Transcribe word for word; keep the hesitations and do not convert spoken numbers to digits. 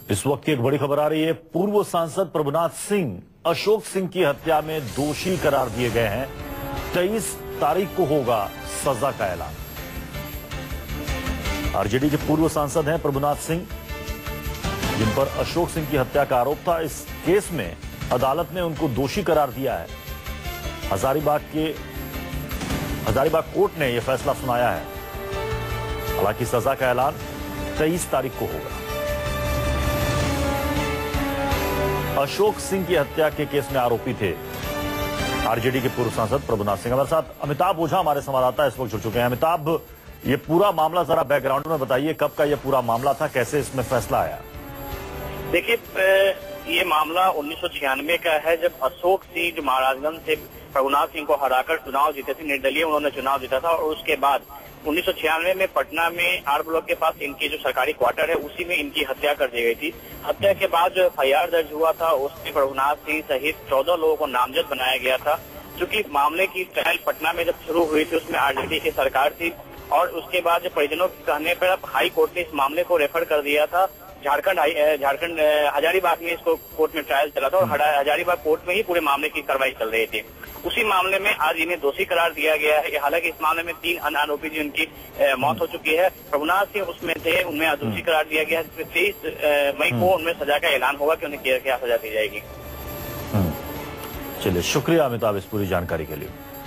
इस वक्त की एक बड़ी खबर आ रही है। पूर्व सांसद प्रभुनाथ सिंह अशोक सिंह की हत्या में दोषी करार दिए गए हैं। तेईस तारीख को होगा सजा का ऐलान। आरजेडी के पूर्व सांसद हैं प्रभुनाथ सिंह, जिन पर अशोक सिंह की हत्या का आरोप था। इस केस में अदालत ने उनको दोषी करार दिया है। हजारीबाग के हजारीबाग कोर्ट ने यह फैसला सुनाया है। हालांकि सजा का ऐलान तेईस तारीख को होगा। अशोक सिंह की हत्या के केस में आरोपी थे आरजेडी के पूर्व सांसद प्रभुनाथ सिंह। हमारे साथ अमिताभ ओझा हमारे संवाददाता इस वक्त जुड़ चुके हैं। अमिताभ, ये पूरा मामला जरा बैकग्राउंड में बताइए, कब का ये पूरा मामला था, कैसे इसमें फैसला आया? देखिए, ये मामला उन्नीस सौ छियानवे का है, जब अशोक सिंह जो महाराजगंज से प्रभुनाथ सिंह को हराकर चुनाव जीते थे। निर्दलीय उन्होंने चुनाव जीता था और उसके बाद उन्नीस सौ छियानवे में पटना में आर ब्लॉक के पास इनकी जो सरकारी क्वार्टर है उसी में इनकी हत्या कर दी गई थी। हत्या के बाद जो एफ आई आर दर्ज हुआ था उसमें प्रभुनाथ सिंह सहित चौदह लोगों को नामजद बनाया गया था। चूंकि मामले की ट्रायल पटना में जब शुरू हुई थी उसमें आरजेडी की सरकार थी और उसके बाद परिजनों के कहने पर हाई कोर्ट ने इस मामले को रेफर कर दिया था झारखंड झारखंड हजारीबाग में। इसको कोर्ट में ट्रायल चला था और हजारीबाग कोर्ट में ही पूरे मामले की कार्रवाई चल रही थी। उसी मामले में आज इन्हें दोषी करार दिया गया है। हालांकि इस मामले में तीन अन्य आरोपी जिनकी मौत हो चुकी है, प्रभुनाथ सिंह उसमें थे, उनमें दोषी करार दिया गया है। तेईस मई को उनमें सजा का ऐलान होगा कि उन्हें क्या क्या सजा दी जाएगी। चलिए, शुक्रिया अमिताभ इस पूरी जानकारी के लिए।